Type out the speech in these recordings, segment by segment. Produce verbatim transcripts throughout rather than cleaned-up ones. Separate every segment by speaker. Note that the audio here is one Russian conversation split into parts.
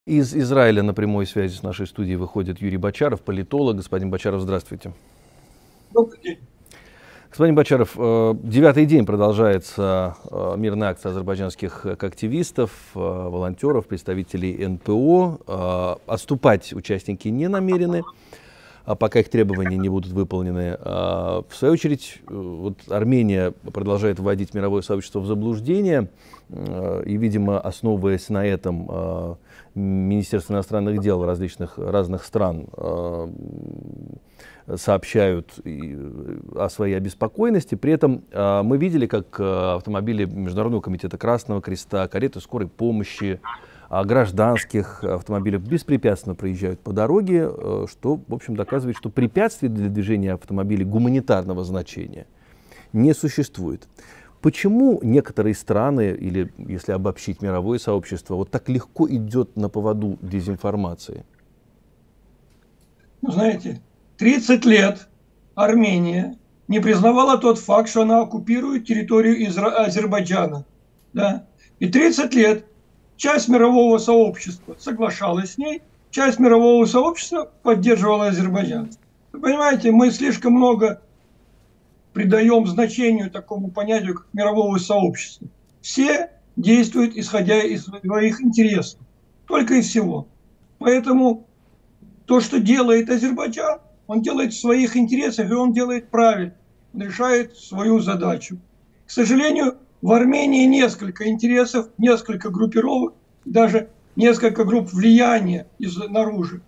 Speaker 1: Из Израиля на прямой связи с нашей студией выходит Юрий Бочаров, политолог. Господин Бочаров, здравствуйте.
Speaker 2: Добрый день.
Speaker 1: Господин Бочаров, девятый день продолжается мирная акция азербайджанских активистов, волонтеров, представителей эн пэ о. Отступать участники не намерены, пока их требования не будут выполнены. В свою очередь, вот Армения продолжает вводить мировое сообщество в заблуждение. И, видимо, основываясь на этом, Министерство иностранных дел различных разных стран сообщают о своей обеспокоенности. При этом мы видели, как автомобили Международного комитета Красного Креста, кареты скорой помощи, гражданских автомобилях беспрепятственно проезжают по дороге, что, в общем, доказывает, что препятствий для движения автомобилей гуманитарного значения не существует. Почему некоторые страны, или, если обобщить, мировое сообщество, вот так легко идет на поводу дезинформации?
Speaker 2: Ну, знаете, тридцать лет Армения не признавала тот факт, что она оккупирует территорию Изра... Азербайджана. Да? И тридцать лет часть мирового сообщества соглашалась с ней, часть мирового сообщества поддерживала Азербайджан. Вы понимаете, мы слишком много придаем значению такому понятию, как мирового сообщества. Все действуют, исходя из своих интересов. Только и всего. Поэтому то, что делает Азербайджан, он делает в своих интересах, и он делает правильно. Он решает свою задачу. К сожалению, в Армении несколько интересов, несколько группировок, даже несколько групп влияния изнаружи,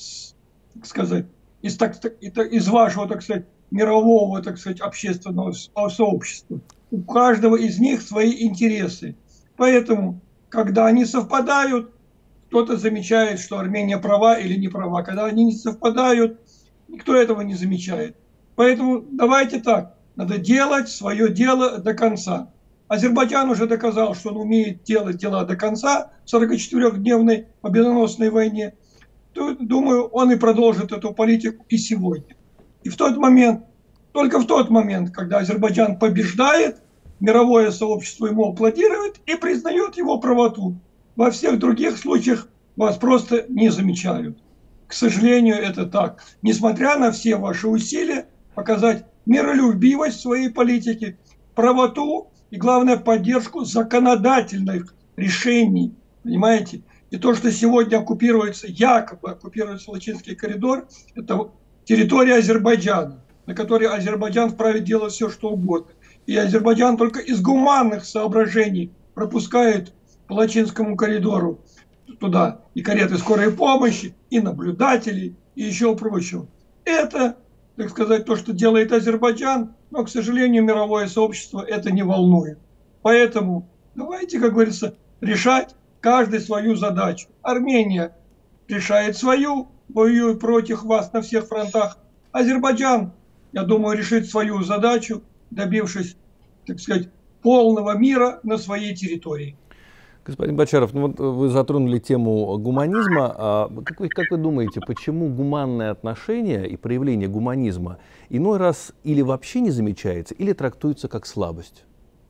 Speaker 2: так сказать, из, так, из вашего, так сказать, мирового, так сказать, общественного сообщества. У каждого из них свои интересы. Поэтому, когда они совпадают, кто-то замечает, что Армения права или не права. Когда они не совпадают, никто этого не замечает. Поэтому давайте так, надо делать свое дело до конца. Азербайджан уже доказал, что он умеет делать дела до конца в сорокачетырёхдневной победоносной войне. То, думаю, он и продолжит эту политику и сегодня. И в тот момент, только в тот момент, когда Азербайджан побеждает, мировое сообщество ему аплодирует и признает его правоту. Во всех других случаях вас просто не замечают. К сожалению, это так. Несмотря на все ваши усилия показать миролюбивость своей политики, правоту и, главное, поддержку законодательных решений. Понимаете? И то, что сегодня оккупируется, якобы оккупируется Лачинский коридор, это территория Азербайджана, на которой Азербайджан вправе делать все, что угодно. И Азербайджан только из гуманных соображений пропускает по Лачинскому коридору туда и кареты скорой помощи, и наблюдателей, и еще прочего. Это, так сказать, то, что делает Азербайджан, но, к сожалению, мировое сообщество это не волнует. Поэтому давайте, как говорится, решать каждый свою задачу. Армения решает свою, воюет против вас на всех фронтах. Азербайджан, я думаю, решит свою задачу, добившись, так сказать, полного мира на своей территории.
Speaker 1: Господин Бочаров, ну вот вы затронули тему гуманизма. А как вы, как вы думаете, почему гуманное отношение и проявление гуманизма иной раз или вообще не замечается, или трактуется как слабость?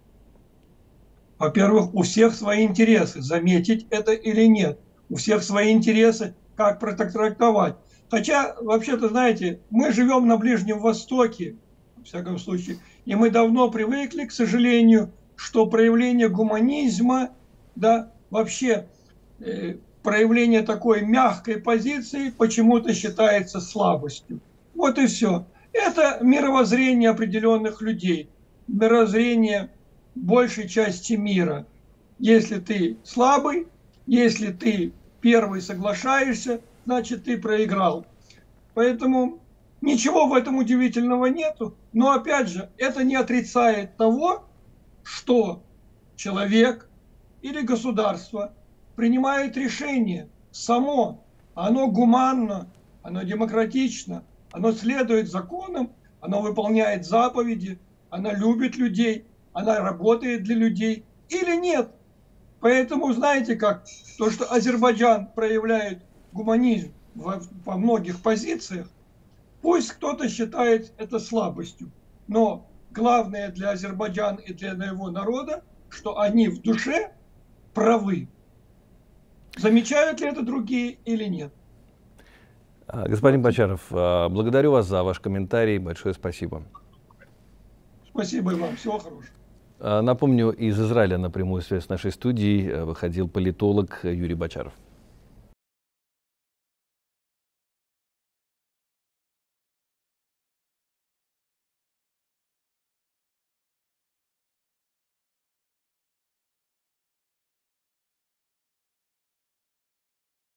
Speaker 2: Во-первых, у всех свои интересы, заметить это или нет. У всех свои интересы, как протрактовать. Хотя, вообще-то, знаете, мы живем на Ближнем Востоке, во всяком случае, и мы давно привыкли, к сожалению, что проявление гуманизма, да, вообще э, проявление такой мягкой позиции почему-то считается слабостью. Вот и все. Это мировоззрение определенных людей, мировоззрение большей части мира. Если ты слабый, если ты первый соглашаешься, значит ты проиграл. Поэтому ничего в этом удивительного нету. Но опять же, это не отрицает того, что человек или государство принимает решение само. Оно гуманно, оно демократично, оно следует законам, оно выполняет заповеди, оно любит людей, она работает для людей или нет. Поэтому, знаете как, то, что Азербайджан проявляет гуманизм во, во многих позициях, пусть кто-то считает это слабостью, но главное для Азербайджана и для его народа, что они в душе правы. Замечают ли это другие или нет?
Speaker 1: Господин Бочаров, благодарю вас за ваш комментарий. Большое спасибо.
Speaker 2: Спасибо и вам. Всего хорошего.
Speaker 1: Напомню, из Израиля на прямую связь с нашей студией выходил политолог Юрий Бочаров.